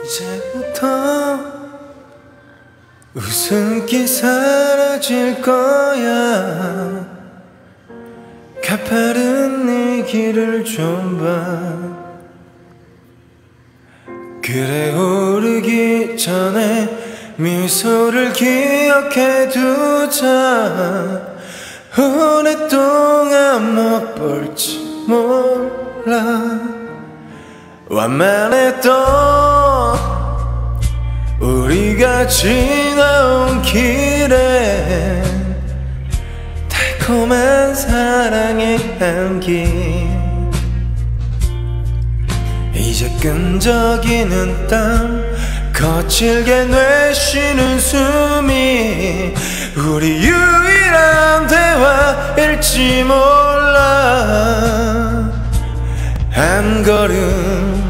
이제부터 웃음기 사라질 거야. 가파른 네 길을 좀 봐. 그래 오르기 전에 미소를 기억해 두자. 오랫동안 못 볼지 몰라. 완만했던 우리가 지나온 길에 달콤한 사랑의 향기. 이제 끈적이는 땀 거칠게 내쉬는 숨이 우리 유일한 대화일지 몰라. 한 걸음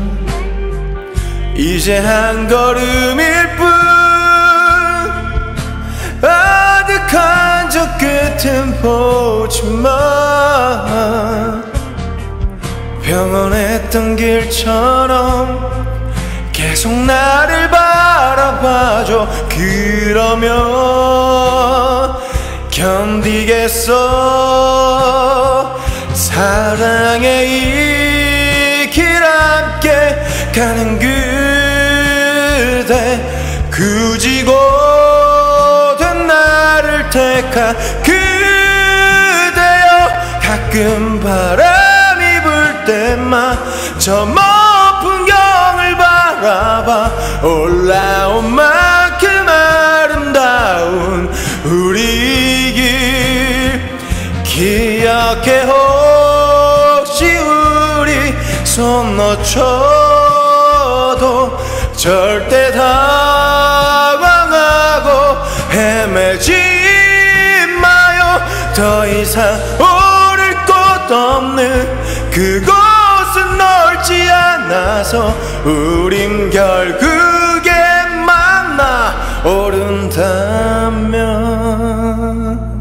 이제 한 걸음일 뿐. 아득한 저 끝은 보지마. 평온했던 길처럼 계속 나를 바라봐줘. 그러면 견디겠어. 사랑의 이 길 함께 가는 그대. 굳이 고된 나를 택한 그대여. 가끔 바람이 불 때만 저 먼 풍경을 바라봐. 올라온 만큼 아름다운 우리 길 기억해. 혹시 우리 손 놓쳐도 절대 당황하고 헤매지 마요. 더 이상 오를 곳 없는 그곳은 넓지 않아서 우린 결국에 만나 오른다면.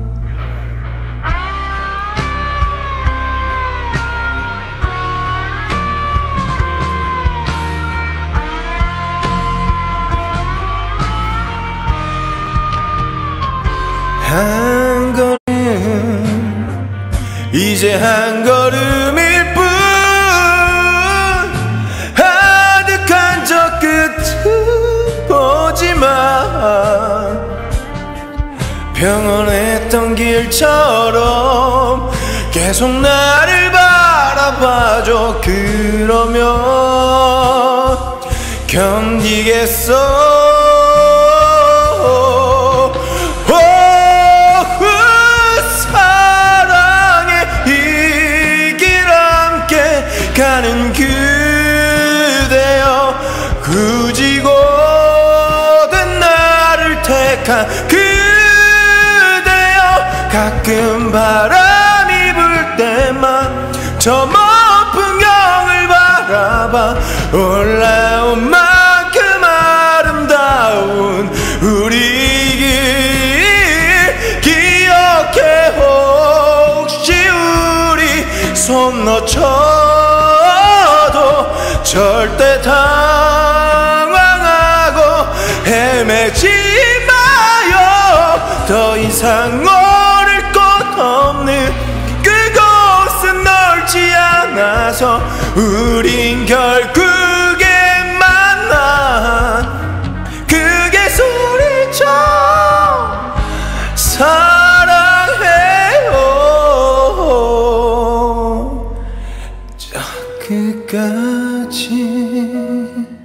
한 걸음 이제 한 걸음일 뿐. 아득한 저 끝을 보지마. 평온했던 길처럼 계속 나를 바라봐줘. 그러면 견디겠어. 가는 그대여. 굳이 고된 나를 택한 그대여. 가끔 바람이 불 때만 저 먼 풍경을 바라봐. 올라온 만큼 아름다운 우리 길 기억해. 혹시 우리 손 놓쳐 절대 당황하고 헤매지 마요. 더 이상 오를 곳 없는 그곳은 넓지 않아서 우린 결국에 만나. 크게 소리쳐 사랑해요. 저 끝까지.